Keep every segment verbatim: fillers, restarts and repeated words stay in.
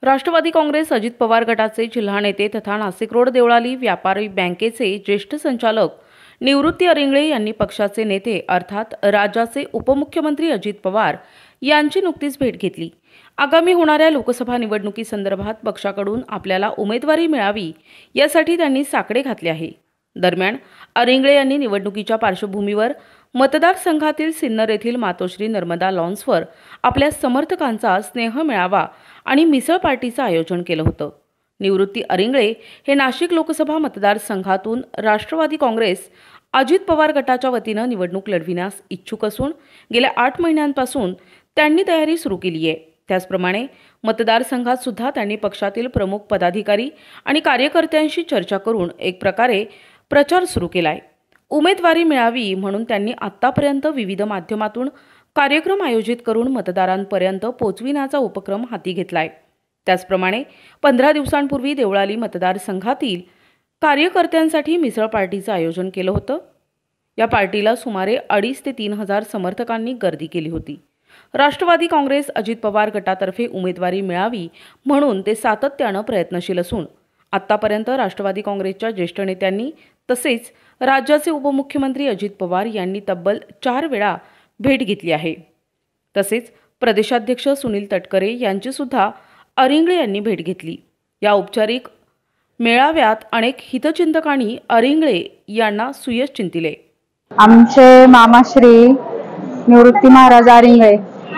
राष्ट्रवादी काँग्रेस अजित पवार गटाचे जिल्हा नेते तथा नाशिक रोड देवळाली व्यापारी बँकेचे ज्येष्ठ संचालक निवृत्ती अरिंगळे यांनी पक्षाचे नेते अर्थात राज्याचे उपमुख्यमंत्री अजित पवार यांची नुकतीच भेट घेतली। आगामी होणाऱ्या लोकसभा निवडणुकीसंदर्भात पक्षाकडून आपल्याला उमेदवारी मिळावी यासाठी त्यांनी साकडे घातले आहे। दरम्यान अरिंगळे यांनी निवडणुकीच्या पार्श्वभूमीवर मतदारसंघातील सिन्नर येथील मातोश्री नर्मदा लॉन्सवर आपल्या समर्थकांचा स्नेह मेळावा आणि मिसळ पार्टीचं आयोजन केलं होतं। निवृत्ती अरिंगळे हे नाशिक लोकसभा मतदारसंघातून राष्ट्रवादी काँग्रेस अजित पवार गटाच्या वतीनं निवडणूक लढविण्यास इच्छुक असून गेल्या आठ महिन्यांपासून त्यांनी तयारी सुरू केली आहे। त्याचप्रमाणे मतदारसंघात सुद्धा त्यांनी पक्षातील प्रमुख पदाधिकारी आणि कार्यकर्त्यांशी चर्चा करून एक प्रकारे प्रचार सुरू केलाय। उमेदवारी मिळावी म्हणून त्यांनी आतापर्यंत विविध माध्यमातून कार्यक्रम आयोजित करून मतदारांपर्यंत पोहोचविण्याचा उपक्रम हाती घेतलाय। त्याचप्रमाणे पंधरा दिवसांपूर्वी देवळाली मतदारसंघातील कार्यकर्त्यांसाठी मिसळ पार्टीचं आयोजन केलं होतं। या पार्टीला सुमारे अडीच ते तीन हजार समर्थकांनी गर्दी केली होती। राष्ट्रवादी काँग्रेस अजित पवार गटातर्फे उमेदवारी मिळावी म्हणून ते सातत्यानं प्रयत्नशील असून आतापर्यंत राष्ट्रवादी काँग्रेसच्या ज्येष्ठ नेत्यांनी तसेच राज्याचे उपमुख्यमंत्री अजित पवार यांनी तब्बल चार वेळा भेट घेतली आहे। तसेच प्रदेशाध्यक्ष सुनील तटकरे यांची सुद्धा अरिंगळे यांनी भेट घेतली। या औपचारिक मेळाव्यात अनेक हितचिंतकांनी अरिंगळे यांना सुयश चिंतिले। आमचे मामाश्री निवृत्ती महाराज अरिंगळे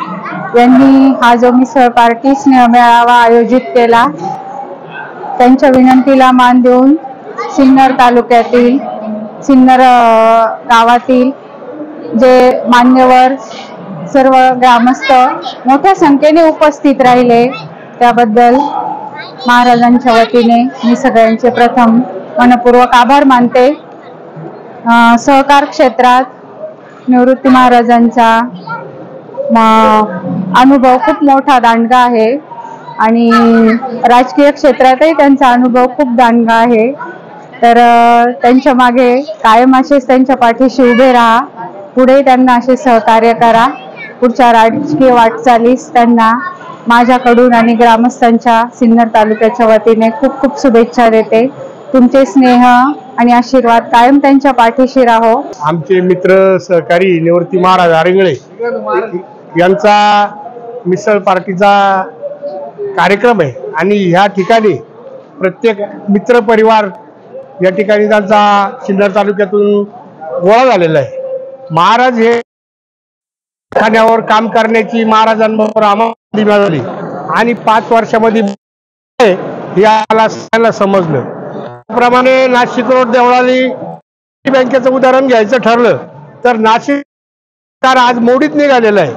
यांनी हा जो मिसळ पार्टी स्नेह मेळावा आयोजित केला, त्यांच्या विनंतीला मान देऊन सिन्नर तालुक्यातील सिन्नर गावातील जे मान्यवर सर्व ग्रामस्थ मोठ्या संख्येने उपस्थित राहिले, त्याबद्दल महाराजांच्या वतीने मी सगळ्यांचे प्रथम मनपूर्वक आभार मानते। सहकार क्षेत्रात निवृत्ती महाराजांचा अनुभव खूप मोठा दांडगा आहे आणि राजकीय क्षेत्रातही त्यांचा अनुभव खूप दांडगा आहे। तर त्यांच्या मागे कायम असेच त्यांच्या पाठीशी उभे राहा, पुढे त्यांना असे सहकार्य करा। पुढच्या राजकीय वाटचालीस त्यांना माझ्याकडून आणि ग्रामस्थांच्या सिन्नर तालुक्याच्या वतीने खूप खूप शुभेच्छा देते। तुमचे स्नेह आणि आशीर्वाद कायम त्यांच्या पाठीशी राहो। आमचे मित्र सहकारी निवृत्ती महाराज अरिंगळे यांचा मिसळ पार्टीचा कार्यक्रम आहे आणि ह्या ठिकाणी प्रत्येक मित्र परिवार या ठिकाणी त्यांचा सिन्नर तालुक्यातून गोळा झालेला आहे। महाराज हे ठाण्यावर काम करण्याची महाराजांबरोबर आम्हाला मिळाली आणि पाच वर्षामध्ये याला समजलं। त्याप्रमाणे नाशिक रोड देवळाली बँकेचं उदाहरण घ्यायचं ठरलं तर नाशिक आज मोडीत निघालेलं आहे।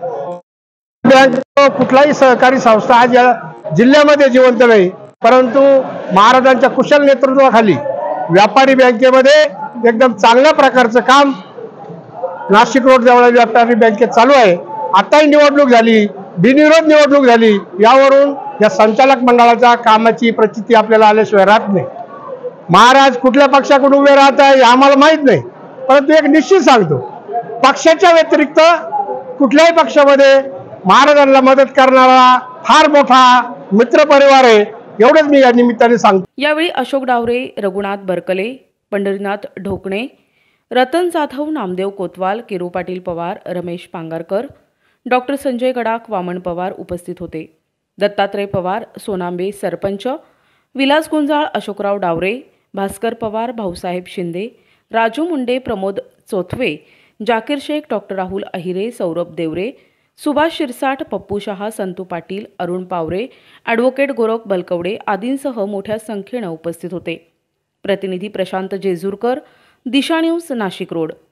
बँक कुठलाही सहकारी संस्था आज या जिल्ह्यामध्ये जिवंत नाही, परंतु महाराजांच्या कुशल नेतृत्वाखाली व्यापारी बँकेमध्ये एकदम चांगल्या प्रकारचं काम नाशिक रोड देवळाली व्यापारी बँकेत चालू आहे। आताही निवडणूक झाली, बिनविरोध निवडणूक झाली, यावरून या संचालक मंडळाच्या कामाची प्रचिती आपल्याला आल्याशिवाय राहत नाही। महाराज कुठल्या पक्षाकडून उभे राहत आहे आम्हाला माहित नाही, परंतु एक निश्चित सांगतो, पक्षाच्या व्यतिरिक्त कुठल्याही पक्षामध्ये महाराजांना मदत करणारा फार मोठा मित्र परिवार आहे, एवढंच मी या निमित्ताने सांगतो। यावेळी अशोक डावरे, रघुनाथ बरकले, पंढरीनाथ ढोकणे, रतन जाधव, नामदेव कोतवाल, केरू पाटील पवार, रमेश पांगारकर, डॉक्टर संजय गडाख, वामन पवार उपस्थित होते। दत्तात्रय पवार, सोनांबे सरपंच, विलास गुंजाळ, अशोकराव डावरे, भास्कर पवार, भाऊसाहेब शिंदे, राजू मुंडे, प्रमोद चोथवे, जाकीर शेख, डॉक्टर राहुल अहिरे, सौरभ देवरे, सुभाष शिरसाट, पप्पू शहा, संतू पाटील, अरुण पावरे, ॲडव्होकेट गोरख बलकवडे आदींसह मोठ्या संख्येनं उपस्थित होते। प्रतिनिधी प्रशांत जेजुरकर, दिशा न्यूज, नाशिक रोड।